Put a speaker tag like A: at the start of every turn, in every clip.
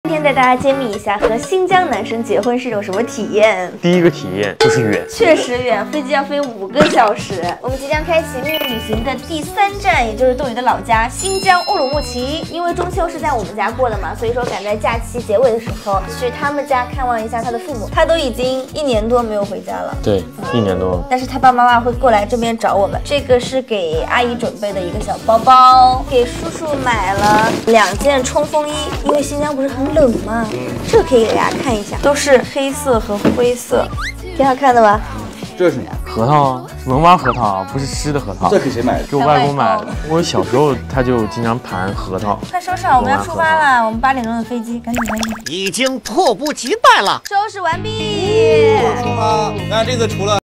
A: 今天带大家揭秘一下和新疆男生结婚是一种什么体验。
B: 第一个体验就是远，
A: 确实远，飞机要飞5个小时。我们即将开启蜜月旅行的第3站，也就是斗鱼的老家新疆乌鲁木齐。因为中秋是在我们家过的嘛，所以说赶在假期结尾的时候去他们家看望一下他的父母。他都已经1年多没有回家了。
B: 对，1年多。
A: 但是他爸爸妈妈会过来这边找我们。这个是给阿姨准备的一个小包包，给叔叔买了2件冲锋衣，因为新疆不是很冷嘛。这个可以给大家看一下，都是黑色和灰色，挺好看的吧？
C: 这是什么？
B: 核桃啊，文玩核桃啊，不是吃的核桃。
C: 这给谁买的？
B: 给我外公买的。我小时候他就经常盘核桃。
A: 快收拾好，我们要出发了。我们8点钟的飞机，赶紧。
D: 已经迫不及待了。
A: 收拾完毕。
C: 出发。那这个除了。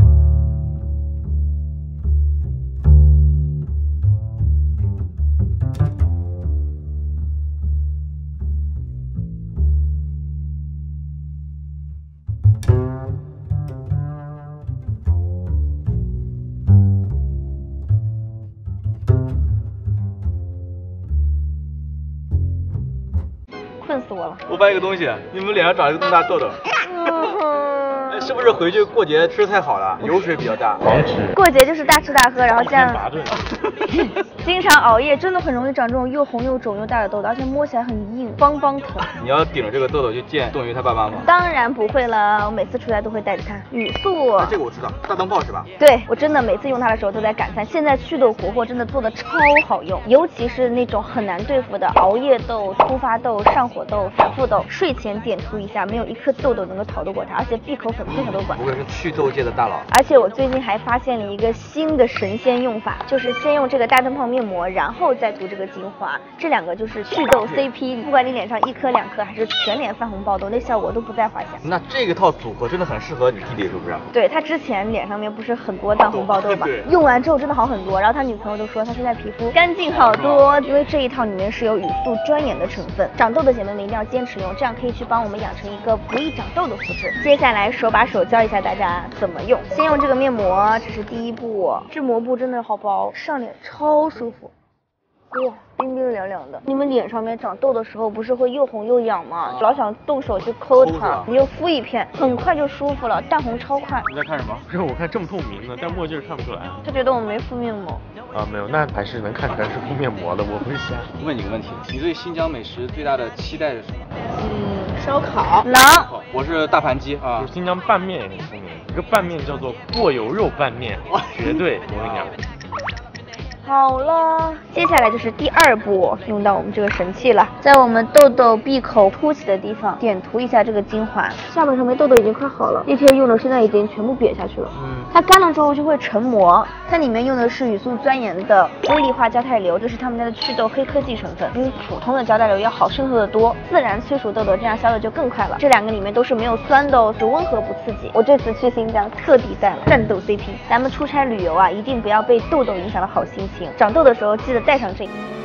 A: 困死我了！
C: 我发现一个东西，你们脸上长了一个这么大痘痘，是不是回去过节吃太好了，油水比较大？
B: 狂吃。
A: 过节就是大吃大喝，然后这样经常熬夜，真的很容易长这种又红又肿又大的痘痘，而且摸起来很硬，邦邦疼。
C: 你要顶着这个痘痘去见斗鱼他爸妈吗？
A: 当然不会了，我每次出来都会带着它。语速，
C: 这个我知道，大灯泡是吧？
A: 对，我真的每次用它的时候都在感叹，现在祛痘国货真的做的超好用，尤其是那种很难对付的熬夜痘、突发痘、上火痘、反复痘，睡前点涂一下，没有一颗痘痘能够逃得过它，而且闭口粉非常多管。
C: 不愧是祛痘界的大佬。
A: 而且我最近还发现了一个新的神仙用法，就是先用这个大灯泡面膜，然后再涂这个精华，这2个就是祛痘 CP， 不管你脸上1颗2颗，还是全脸泛红爆痘，那效果都不在话下。
C: 那这个套组合真的很适合你弟弟，是不是？
A: 对，他之前脸上面不是很多淡红爆痘嘛，用完之后真的好很多，然后他女朋友都说他现在皮肤干净好多，因为这一套里面是有语速专研的成分，长痘的姐妹们一定要坚持用，这样可以去帮我们养成一个不易长痘的肤质。接下来手把手教一下大家怎么用，先用这个面膜，这是第一步，这膜布真的好薄，上脸超舒服。哇，冰冰凉凉的。你们脸上面长痘的时候不是会又红又痒吗？老想动手去抠它，你就敷一片，很快就舒服了，淡红超快。
C: 你在看什么？
B: 不是，我看这么透明的，戴墨镜看不出来。
A: 他觉得我没敷面膜。
B: 没有，那还是能看出来是敷面膜的，我不是瞎。
C: 问你个问题，你对新疆美食最大的期待是什么？
A: 烧烤。馕。
C: 我是大盘鸡啊。
B: 新疆拌面也很出名，一个拌面叫做过油肉拌面，绝对我跟你讲。
A: 好了，接下来就是第2步，用到我们这个神器了，在我们痘痘闭口凸起的地方点涂一下这个精华，下巴上面痘痘已经快好了，那天用的现在已经全部瘪下去了。它干了之后就会成膜，它里面用的是语速专研的玻璃化胶肽硫，这是他们家的祛痘黑科技成分，比普通的胶肽硫要好渗透的多，自然催熟痘痘，这样消的就更快了。这2个里面都是没有酸的哦，是温和不刺激。我这次去新疆特地带了战斗 CP， 咱们出差旅游啊，一定不要被痘痘影响了好心情。长痘的时候记得带上这个。